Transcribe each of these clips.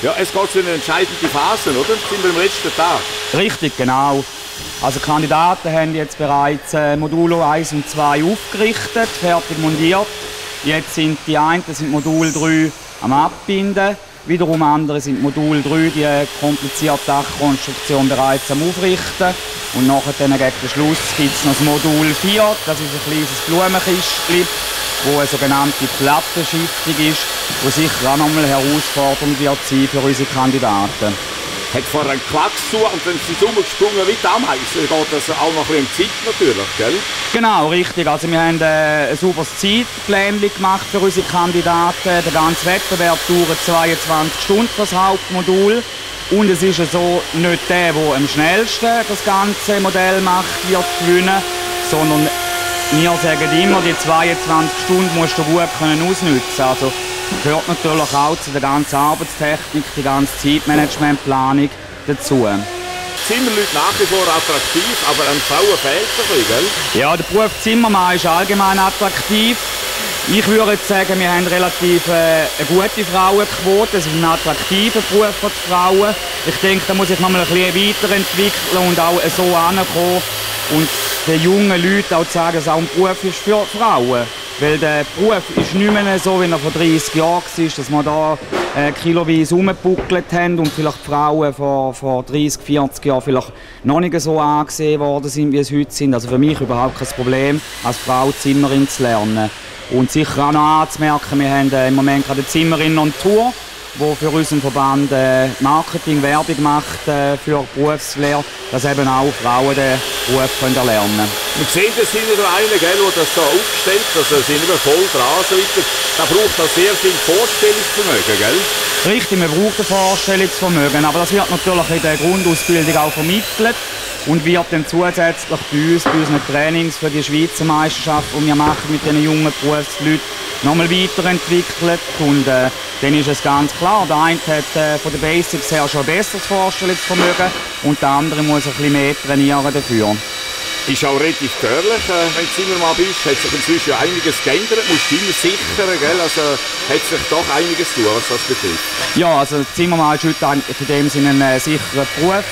Ja, es geht zu einer entscheidenden Phase, oder? Sind wir am letzten Tag? Richtig, genau. Also die Kandidaten haben jetzt bereits Modulo 1 und 2 aufgerichtet, fertig montiert. Jetzt sind die einen sind Modul 3 am Abbinden, wiederum andere sind Modul 3, die komplizierte Dachkonstruktion bereits am Aufrichten. Und nachher gegen den Schluss gibt es noch das Modul 4, das ist ein kleines Blumenkistchen, wo eine sogenannte Plattenschichtung ist, die sicher auch nochmal herausfordernd wird sein für unsere Kandidaten. Hat vorher einen Klacks zu und dann sind sie umgesprungen wie die Ameisen. Geht das auch noch ein bisschen um Zeit natürlich, gell? Genau, richtig. Also wir haben ein sauberes Zeitplan gemacht für unsere Kandidaten. Der ganze Wettbewerb dauert 22 Stunden für das Hauptmodul. Und es ist so, nicht der am schnellsten das ganze Modell macht, wird gewinnen, sondern wir sagen immer, die 22 Stunden musst du gut ausnutzen können. Also gehört natürlich auch zu der ganzen Arbeitstechnik, die ganze Zeitmanagementplanung dazu. Zimmerleute nach wie vor attraktiv, aber an Frauen fehlt es ein bisschen, gell? Ja, der Beruf Zimmermann ist allgemein attraktiv. Ich würde jetzt sagen, wir haben relativ eine gute Frauenquote. Es ist ein attraktiver Beruf für die Frauen. Ich denke, da muss ich noch mal ein bisschen weiterentwickeln und auch so ankommen. Und den jungen Leuten auch sagen, dass es auch ein Beruf ist für Frauen. Weil der Beruf ist nicht mehr so, wie er vor 30 Jahren war, dass wir da kiloweise rumgebuckelt haben und vielleicht die Frauen vor 30, 40 Jahren vielleicht noch nicht so angesehen worden sind, wie es heute sind. Also für mich überhaupt kein Problem, als Frau Zimmerin zu lernen. Und sicher auch noch anzumerken, wir haben im Moment gerade eine Zimmerin on Tour, die für unseren Verband Marketing, Werbung macht für Berufslehre, dass eben auch Frauen den Beruf erlernen können. Wir sehen, das sind ja einen, der das da aufgestellt, also sind immer voll dran, so weiter. Da braucht man sehr viel Vorstellungsvermögen, gell? Richtig, man braucht ein Vorstellungsvermögen, aber das wird natürlich in der Grundausbildung auch vermittelt und wird dann zusätzlich bei unseren Trainings für die Schweizer Meisterschaft, die wir machen mit diesen jungen Berufsleuten, nochmal weiterentwickelt. Und dann ist es ganz klar, der eine hat von den Basics her schon ein besseres Vorstellungsvermögen und der andere muss ein bisschen mehr trainieren dafür. Ist auch relativ gefährlich, wenn du Zimmermann bist. Hat sich inzwischen ja einiges geändert, musst du immer sichern, gell? Also hat sich doch einiges tun, was das betrifft. Ja, also Zimmermann ist heute in dem Sinne ein sicherer Beruf.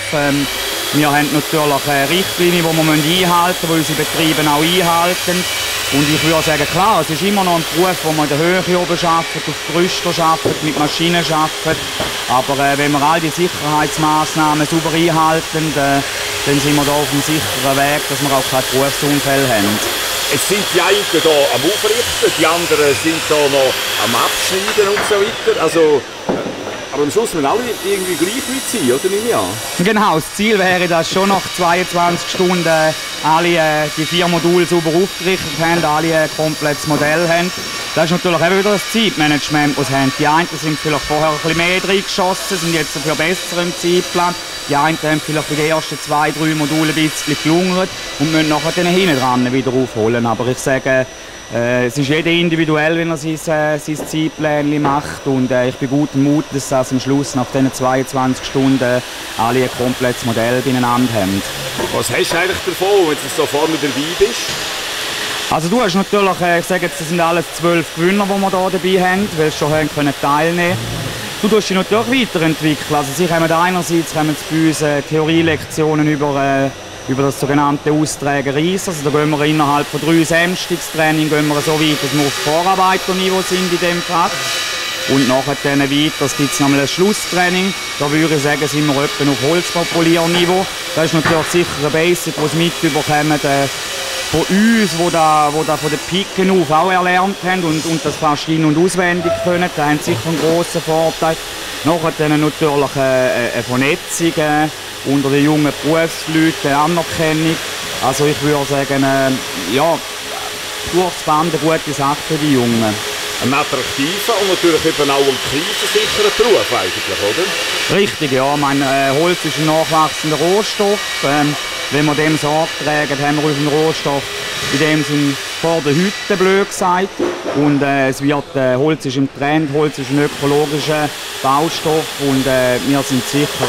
Wir haben natürlich Richtlinien, die wir einhalten müssen, die unsere Betriebe auch einhalten. Und ich würde sagen, klar, es ist immer noch ein Beruf, wo man in der Höhe oben arbeitet, auf Gerüsten arbeitet, mit Maschinen arbeitet. Aber wenn wir all die Sicherheitsmaßnahmen sauber einhalten, dann sind wir da auf einem sicheren Weg, dass wir auch kein Berufsunfall haben. Es sind die einen hier am Aufrichten, die anderen sind hier noch am Abschneiden und so weiter. Also, aber am Schluss müssen alle irgendwie gleich weit sein, oder nicht? Ja. Genau, das Ziel wäre, dass schon nach 22 Stunden alle die 4 Module sauber aufgerichtet haben, alle ein komplettes Modell haben. Das ist natürlich auch wieder das Zeitmanagement, das sie haben. Die einen sind vielleicht vorher ein bisschen mehr reingeschossen, sind jetzt dafür besser im Zeitplan. Die einen haben vielleicht bei den ersten 2, 3 Modulen ein bisschen gelungert und müssen nachher dann hinten dran wieder aufholen. Aber ich sage, es ist jeder individuell, wenn er sein Zeitplan macht. Und ich bin guten Mut, dass das am Schluss nach diesen 22 Stunden alle ein komplettes Modell beieinander haben. Was hast du eigentlich davon, wenn du so vorne dabei bist? Also du hast natürlich, ich sage jetzt, das sind alles 12 Gewinner, die wir hier dabei haben, weil sie schon teilnehmen können. Du tust dich natürlich weiterentwickeln. Also sie kommen einerseits bei uns Theorielektionen über das sogenannte Austrägerreis. Also da gehen wir innerhalb von 3 Samstagstraining so weit, dass wir auf Vorarbeiterniveau sind in diesem Fach. Und nachher dann weiter gibt es nochmal ein Schlusstraining. Da würde ich sagen, sind wir etwa auf Holzbaupolierniveau. Das ist natürlich sicher ein Basic, das mit überkommen von uns, die da von den Piken auf auch erlernt haben und das fast in- und auswendig können. Da haben sicher einen grossen Vorteil. Nachher dann natürlich eine Vernetzung unter den jungen Berufsleuten, eine Anerkennung. Also ich würde sagen, ja, durchs Band eine gute Sache für die Jungen. Ein attraktiver und natürlich eben auch ein krisensicherer Beruf eigentlich, oder? Richtig, ja. Holz ist ein nachwachsender Rohstoff. Wenn wir dem Sorge tragen, haben wir unseren Rohstoff in dem Sinn vor der Hütte, blöd gesagt. Und Holz ist im Trend, Holz ist ein ökologischer Baustoff und wir sind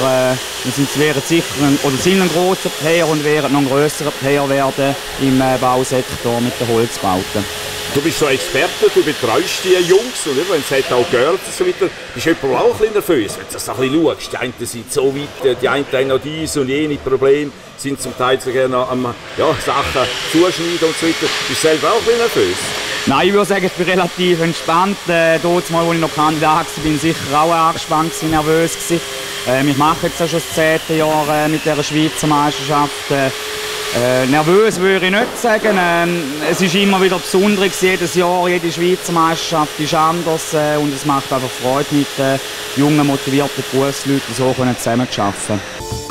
ein grosser Player und werden noch ein grösserer Player werden im Bausektor mit den Holzbauten. Du bist so Experte, du betreust die Jungs und wenn es hat auch Girls und so weiter, bist du auch ein bisschen nervös, wenn du das ein bisschen schaust. Die einen sind so weit, die einen haben noch dies und jene Probleme, sind zum Teil sogar noch am Sachen zuschneiden und so weiter. Bist du selber auch ein bisschen nervös? Nein, ich würde sagen, ich bin relativ entspannt. Dort mal, als ich noch Kandidat war, bin ich sicher auch angespannt und nervös gewesen. Ich mache jetzt auch schon das 10. Jahr mit dieser Schweizer Meisterschaft. Nervös würde ich nicht sagen. Es ist immer wieder besonders, jedes Jahr, jede Schweizer Meisterschaft ist anders und es macht einfach Freude, mit jungen, motivierten Berufsleuten so zusammen zu arbeiten.